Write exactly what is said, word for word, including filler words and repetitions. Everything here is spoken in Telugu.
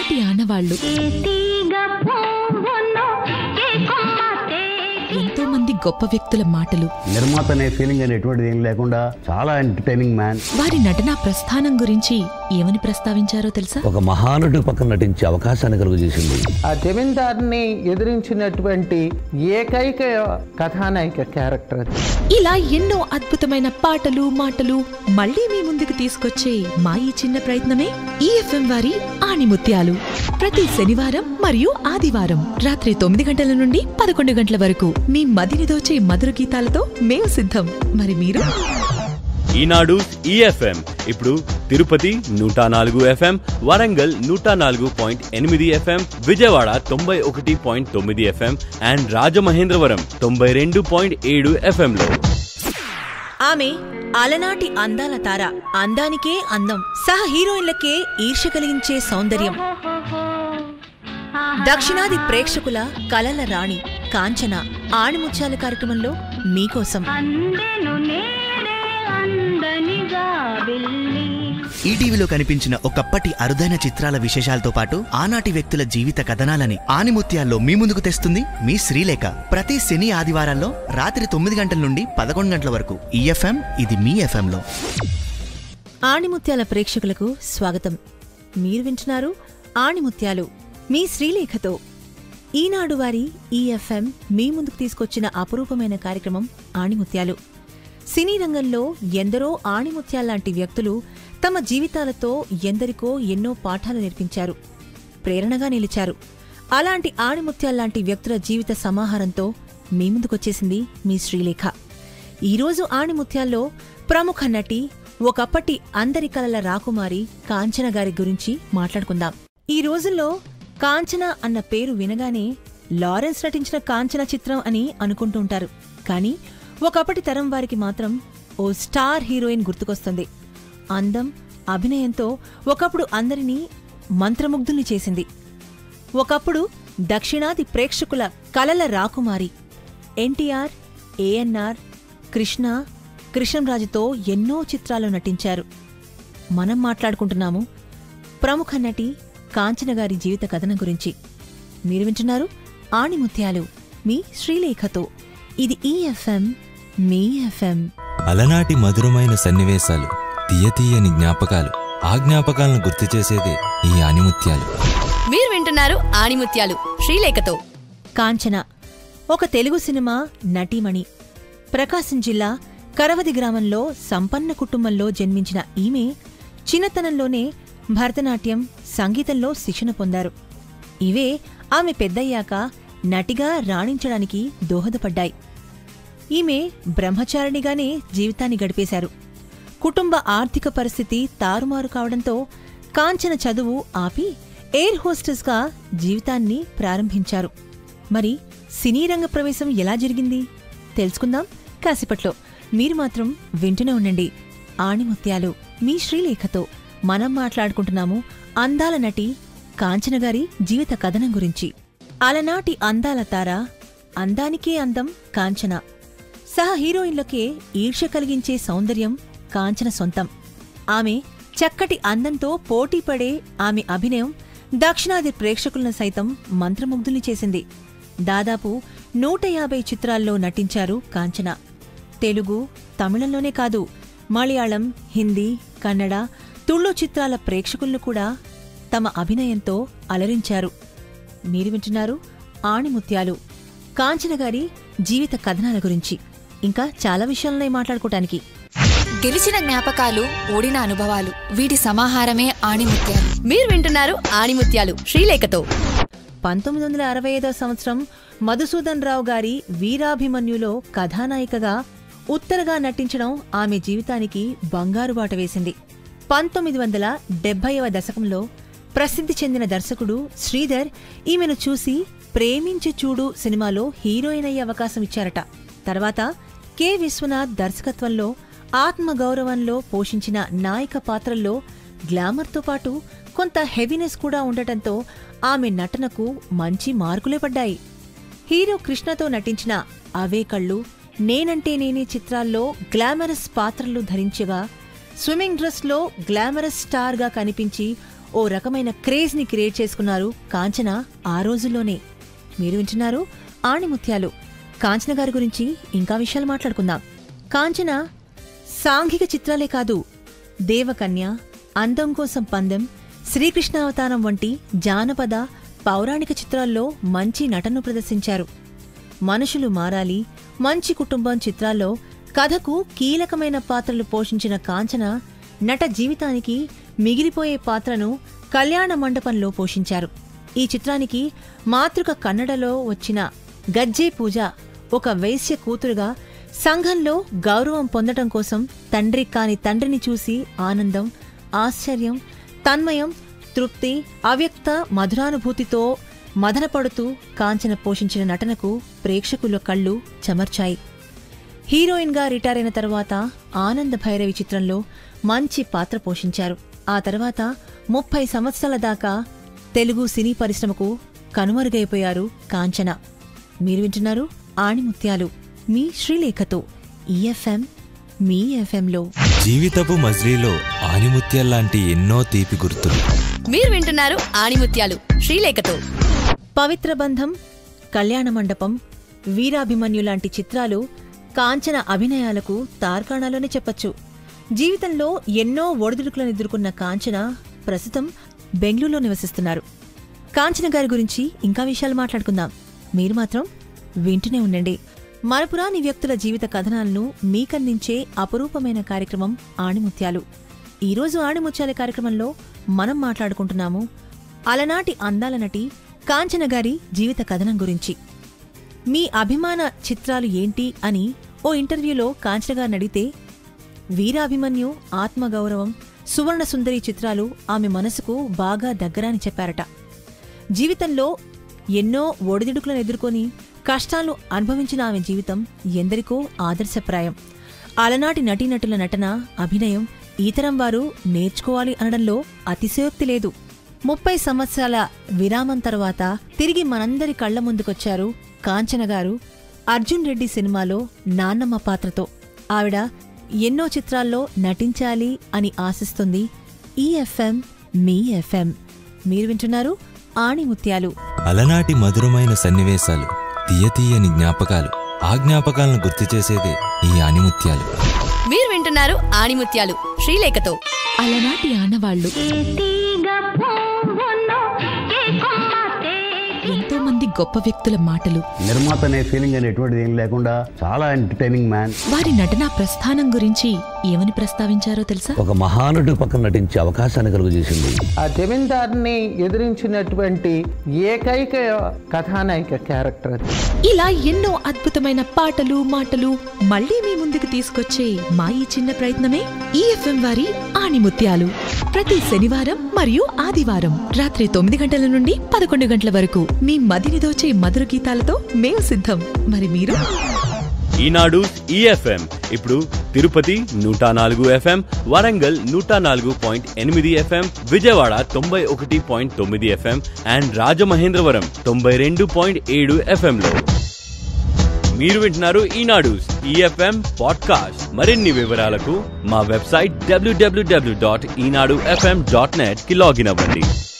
నాటి ఆనవాళ్లు, ఎంతో మంది గొప్ప వ్యక్తుల మాటలు, నిర్మాత అనే ఫీలింగ్ అనేటువంటిది ఏం లేకుండా చాలా ఎంటర్టైనింగ్ మ్యాన్. వారి నటనా ప్రస్థానం గురించి ఏమని ప్రస్తావించారో తెలుసా? ఒక మహానటుడు పక్కన నటించే అవకాశాన్ని కలుగజేసింది. ఆ జమీందార్ని ఎదిరించినటువంటి ఏకైక కథానాయిక క్యారెక్టర్. ఇలా ఎన్నో అద్భుతమైన పాటలు మాటలు మళ్లీ మీ ముందుకు తీసుకొచ్చే మా ఈ చిన్న ప్రయత్నమే ఈ ఎఫ్ఎం వారి ఆణిముత్యాలు. ప్రతి శనివారం మరియు ఆదివారం రాత్రి తొమ్మిది గంటల నుండి పదకొండు గంటల వరకు మీ మదిని దోచే మధుర గీతాలతో మేము సిద్ధం. మరి మీరు? ఈనాడు ఈ ఎఫ్ఎం ఇప్పుడు తిరుపతి నూట నాలుగు ఎఫ్ఎం, వరంగల్ నూట నాలుగు పాయింట్ ఎనిమిది ఎఫ్ఎం, విజయవాడ తొంభై ఒకటి పాయింట్ తొమ్మిది ఎఫ్ఎం అండ్ రాజమహేంద్రవరం తొంభై రెండు పాయింట్ ఏడు ఎఫ్ఎంలో. ఆమె అలనాటి అందాల తార, అందానికే అందం, సహ హీరోయిన్లకే ఈర్ష కలిగించే సౌందర్యం, దక్షిణాది ప్రేక్షకుల కలల రాణి కాంచన ఆణిముత్యాల కార్యక్రమంలో మీకోసం. ఈటీవీలో కనిపించిన ఒకప్పటి అరుదైన చిత్రాల విశేషాలతో పాటు ఆనాటి వ్యక్తుల జీవిత కథనాలని ఆణిముత్యాల్లో మీ ముందుకు తెస్తుంది మీ శ్రీలేఖ. ప్రతి శని ఆదివారాల్లో రాత్రి తొమ్మిది గంటల నుండి పదకొండు గంటల వరకు ఈ ఎఫ్ఎం, ఇది మీ ఎఫ్ఎంలో. ఆణిముత్యాల ప్రేక్షకులకు స్వాగతం. మీరు వింటున్నారు ఆణిముత్యాలు మీ శ్రీలేఖతో. ఈనాడు వారి ఈ ఎఫ్ఎం మీ ముందుకు తీసుకొచ్చిన అపురూపమైన కార్యక్రమం ఆణిముత్యాలు. సినీ రంగంలో ఎందరో ఆణిముత్యాల్లాంటి వ్యక్తులు తమ జీవితాలతో ఎందరికో ఎన్నో పాఠాలు నేర్పించారు, ప్రేరణగా నిలిచారు. అలాంటి ఆణిముత్యాల్లాంటి వ్యక్తుల జీవిత సమాహారంతో మీ ముందుకొచ్చేసింది మీ శ్రీలేఖ. ఈరోజు ఆణిముత్యాల్లో ప్రముఖ నటి, ఒకప్పటి అందరి కలల రాకుమారి కాంచన గారి గురించి మాట్లాడుకుందాం. ఈ రోజుల్లో కాంచన అన్న పేరు వినగానే లారెన్స్ నటించిన కాంచన చిత్రం అని అనుకుంటుంటారు. కానీ ఒకప్పటి తరం వారికి మాత్రం ఓ స్టార్ హీరోయిన్ గుర్తుకొస్తుంది. అందం, అభినయంతో ఒకప్పుడు అందరినీ మంత్రముగ్ధుల్ని చేసింది. ఒకప్పుడు దక్షిణాది ప్రేక్షకుల కలల రాకుమారి. ఎన్టీఆర్, ఏఎన్ఆర్, కృష్ణ, కృష్ణంరాజుతో ఎన్నో చిత్రాల్లో నటించారు. మనం మాట్లాడుకుంటున్నాము ప్రముఖ నటి కాంచన గారి జీవిత కథనం గురించి. మీరు వింటున్నారు ఆణిముత్యాలు మీ శ్రీలేఖతో. ఇది ఈ ఎఫ్ఎం, మీ ఎఫ్ఎం. అలనాటి మధురమైన సన్నివేశాలు, తీయతీయని జ్ఞాపకాలు, ఆ జ్ఞాపకాలను గుర్తు చేసేదే ఈ ఆణిముత్యాలు. మీరు వింటున్నారు ఆణిముత్యాలు శ్రీలేఖతో. కాంచన ఒక తెలుగు సినిమా నటీమణి. ప్రకాశం జిల్లా కరవది గ్రామంలో సంపన్న కుటుంబంలో జన్మించిన ఈమె చిన్నతనంలోనే భరతనాట్యం, సంగీతంలో శిక్షణ పొందారు. ఇవే ఆమె పెద్దయ్యాక నటిగా రాణించడానికి దోహదపడ్డాయి. ఈమె బ్రహ్మచారిణిగానే జీవితాన్ని గడిపేశారు. కుటుంబ ఆర్థిక పరిస్థితి తారుమారు కావడంతో కాంచన చదువు ఆపి ఎయిర్ హోస్టెస్గా జీవితాన్ని ప్రారంభించారు. మరి సినీ రంగ ప్రవేశం ఎలా జరిగింది తెలుసుకుందాం కాసేపట్లో. మీరు మాత్రం వింటూనే ఉండండి ఆణిముత్యాలు మీ శ్రీలేఖతో. మనం మాట్లాడుకుంటున్నాము అందాల నటి కాంచన గారి జీవిత కథనం గురించి. అలనాటి అందాల తార, అందానికే అందం కాంచన, సహ హీరోయిన్లకే ఈర్ష్య కలిగించే సౌందర్యం కాంచన సొంతం. ఆమె చక్కటి అందంతో పోటీపడే ఆమె అభినయం దక్షిణాది ప్రేక్షకులను సైతం మంత్రముగ్ధుల్ని చేసింది. దాదాపు నూట యాభై చిత్రాల్లో నటించారు కాంచన. తెలుగు, తమిళంలోనే కాదు మలయాళం, హిందీ, కన్నడ, తుళు చిత్రాల ప్రేక్షకులను కూడా తమ అభినయంతో అలరించారు. మీరు వింటున్నారు ఆణిముత్యాలు కాంచన గారి జీవిత కథనాల గురించి. ఇంకా చాలా విషయాలున్నాయి మాట్లాడుకోవటానికి. గెలిచిన జ్ఞాపకాలు, ఓడిన అనుభవాలు, వీటి సమాహారమే ఆణిముత్యాలు. మీరు వింటున్నారు ఆణిముత్యాలు శ్రీలేఖతో. పంతొమ్మిది వందల అరవై ఐదో సంవత్సరం మధుసూదన్ రావు గారి వీరాభిమన్యులో కథానాయికగా ఉత్తరగా నటించడం ఆమె జీవితానికి బంగారు బాట వేసింది. పంతొమ్మిది వందల డెబ్బైవ దశకంలో ప్రసిద్ధి చెందిన దర్శకుడు శ్రీధర్ ఈమెను చూసి ప్రేమించి చూడు సినిమాలో హీరోయిన్ అయ్యే అవకాశం ఇచ్చారట. తర్వాత కె విశ్వనాథ్ దర్శకత్వంలో ఆత్మగౌరవంలో పోషించిన నాయక పాత్రల్లో గ్లామర్తో పాటు కొంత హెవీనెస్ కూడా ఉండటంతో ఆమె నటనకు మంచి మార్కులే పడ్డాయి. హీరో కృష్ణతో నటించిన అవే కళ్ళు, నేనంటే నేనే చిత్రాల్లో గ్లామరస్ పాత్రలు ధరించగా స్విమ్మింగ్ డ్రెస్లో గ్లామరస్ స్టార్గా కనిపించి ఓ రకమైన క్రేజ్ ని క్రియేట్ చేసుకున్నారు కాంచన ఆ రోజుల్లోనే. మీరు వింటున్నారు ఆణిముత్యాలు. కాంచన గారి గురించి ఇంకా విషయాలు మాట్లాడుకుందాం. కాంచన సాంఘిక చిత్రాలే కాదు, దేవకన్య, అందం కోసం పందెం, శ్రీకృష్ణావతారం వంటి జానపద పౌరాణిక చిత్రాల్లో మంచి నటనను ప్రదర్శించారు. మనుషులు మారాలి, మంచి కుటుంబం చిత్రాల్లో కథకు కీలకమైన పాత్రలు పోషించిన కాంచన నట జీవితానికి మిగిలిపోయే పాత్రను కళ్యాణ మండపంలో పోషించారు. ఈ చిత్రానికి మాతృక కన్నడలో వచ్చిన గజ్జే పూజ ఒక వైశ్య కూతురుగా సంఘంలో గౌరవం పొందటం కోసం తండ్రి కాని తండ్రిని చూసి ఆనందం, ఆశ్చర్యం, తన్మయం, తృప్తి, అవ్యక్త మధురానుభూతితో మదనపడుతూ కాంచన పోషించిన నటనకు ప్రేక్షకుల కళ్ళు చెమర్చాయి. హీరోయిన్గా రిటైర్ అయిన తర్వాత ఆనంద భైరవి చిత్రంలో మంచి పాత్ర పోషించారు. ఆ తర్వాత ముప్పై సంవత్సరాల దాకా తెలుగు సినీ పరిశ్రమకు కనుమరుగైపోయారు కాంచన. మీరు వింటున్నారు ఆణిముత్యాలు మీ శ్రీలేఖతో ఈ ఎఫ్ఎం మీ ఎఫ్ఎంలో. జీవితపు మజిలీలో ఆణిముత్యాల్లాంటి ఎన్నో తీపి గుర్తులు. మీరు వింటున్నారు ఆణిముత్యాలు శ్రీలేఖతో. పవిత్ర బంధం, కళ్యాణ మండపం, వీరాభిమన్యు లాంటి చిత్రాలు కాంచన అభినయాలకు తార్కాణాలోనే చెప్పచ్చు. జీవితంలో ఎన్నో ఒడిదుడుకులను ఎదుర్కొన్న కాంచన ప్రస్తుతం బెంగళూరులో నివసిస్తున్నారు. కాంచన గారి గురించి ఇంకా విషయాలు మాట్లాడుకుందాం. మీరు మాత్రం వింటూనే ఉండండి. మరపురాని వ్యక్తుల జీవిత కథనాలను మీకందించే అపురూపమైన కార్యక్రమం ఆణిముత్యాలు. ఈరోజు ఆణిముత్యాల కార్యక్రమంలో మనం మాట్లాడుకుంటున్నాము అలనాటి అందాల నటి కాంచన గారి జీవిత కథనం గురించి. మీ అభిమాన చిత్రాలు ఏంటి అని ఓ ఇంటర్వ్యూలో కాంచన గారిని అడిగితే వీరాభిమన్యు, ఆత్మగౌరవం, సువర్ణ సుందరి చిత్రాలు ఆమె మనసుకు బాగా దగ్గరని చెప్పారట. జీవితంలో ఎన్నో ఒడిదుడుకులను ఎదుర్కొని కష్టాలు అనుభవించిన ఆమె జీవితం ఎందరికో ఆదర్శప్రాయం. అలనాటి నటీనటుల నటన, అభినయం ఈతరం వారు నేర్చుకోవాలి అనడంలో అతిశయోక్తి లేదు. ముప్పై సంవత్సరాల విరామం తర్వాత తిరిగి మనందరి కళ్ల ముందుకొచ్చారు కాంచన గారు అర్జున్ రెడ్డి సినిమాలో నాన్నమ్మ పాత్రతో. ఆవిడ ఎన్నో చిత్రాల్లో నటించాలి అని ఆశిస్తుంది. ఈ ఎఫ్ఎం మీ ఎఫ్ఎం. మీరు వింటున్నారు ఆణిముత్యాలు. అలనాటి మధురమైన సన్నివేశాలు, తీయతీయని జ్ఞాపకాలు, ఆ జ్ఞాపకాలను గుర్తు చేసేదే ఈ ఆణిముత్యాలు. మీరు వింటున్నారు ఆణిముత్యాలు శ్రీలేఖతో. అలనాటి ఆనవాళ్లు, ఎంతో మంది గొప్ప వ్యక్తుల మాటలు, నిర్మాత అనే ఫీలింగ్ అని ఎటువంటిది ఏం లేకుండా చాలా ఎంటర్టైనింగ్ మ్యాన్. వారి నటనా ప్రస్థానం గురించి ఏమని ప్రస్తావించారో తెలుసా? ఒక మహానటుడి పక్కన నటించే అవకాశాన్ని కలుగజేసింది. ఆ జమీందార్ని ఎదిరించినటువంటి ఏకైక కథానాయిక క్యారెక్టర్ అది. ఇలా ఎన్నో అద్భుతమైన పాటలు, మాటలు మళ్లీ మీ ముందుకు తీసుకొచ్చే మా ఈ చిన్న ప్రయత్నమే ఈ ఎఫ్ఎం వారి ఆణిముత్యాలు. ప్రతి శనివారం మరియు ఆదివారం రాత్రి తొమ్మిది గంటల నుండి పదకొండు గంటల వరకు మీ మదిని దోచే మధుర గీతాలతో మేము సిద్ధం. మరి మీరు? ఈనాడు ఈ ఎఫ్ఎం ఇప్పుడు తిరుపతి నూట నాలుగు ఎఫ్ఎం, వరంగల్ నూట నాలుగు పాయింట్ ఎనిమిది ఎఫ్ఎం, విజయవాడ తొంభై ఒకటి పాయింట్ తొమ్మిది ఎఫ్ఎం అండ్ రాజమహేంద్రవరం తొంభై రెండు పాయింట్ ఏడు ఎఫ్ఎంలో. మీరు వింటున్నారు ఈనాడు ఈ ఎఫ్ఎం పాడ్కాస్ట్. మరిన్ని వివరాలకు మా website W W W dot Eenadu FM dot net కి లాగిన్ అవ్వండి.